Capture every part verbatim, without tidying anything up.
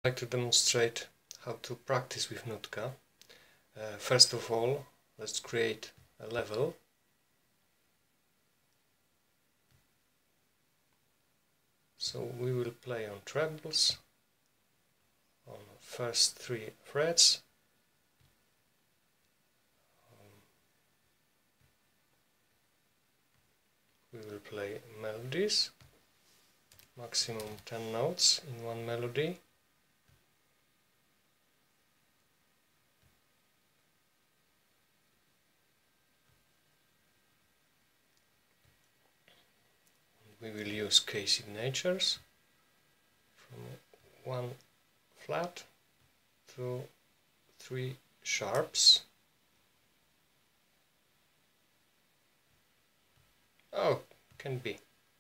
I'd like to demonstrate how to practice with Nootka. Uh, first of all, let's create a level. So we will play on trebles, on the first three frets. Um, we will play melodies, maximum ten notes in one melody. We will use key signatures from one flat to three sharps. Oh, can be.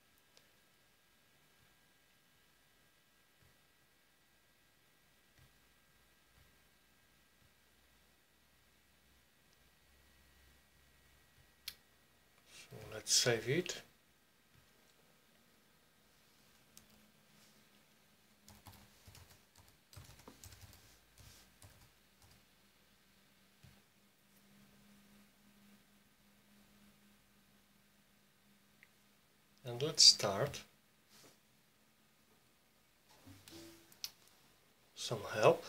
So let's save it. And let's start. Some help.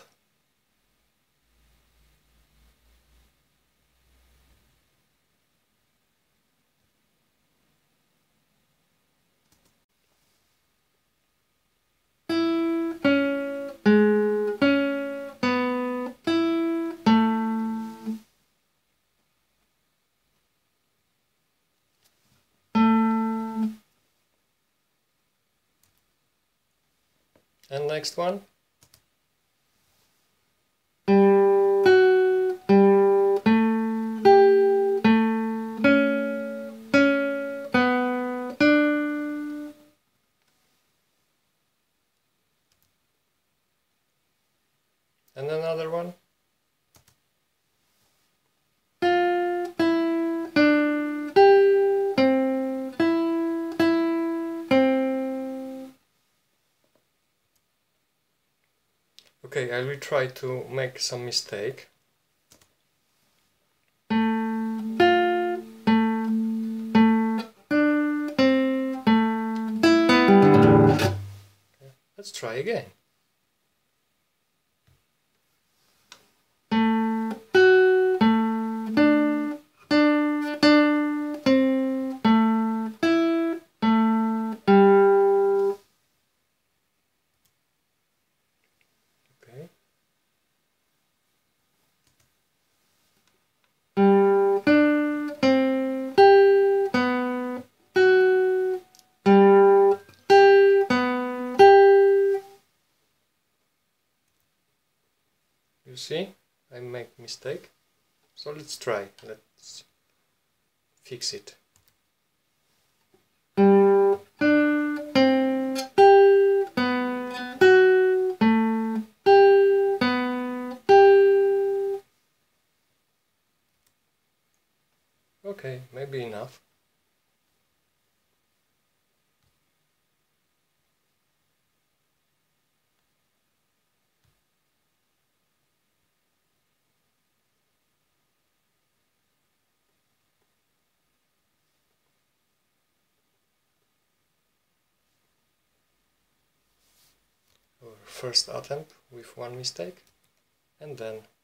And next one. And another one. Okay, I will try to make some mistake. Okay, let's try again. Okay. You see, I make mistake. So let's try. Let's fix it. Okay, maybe enough. Our first attempt with one mistake, and then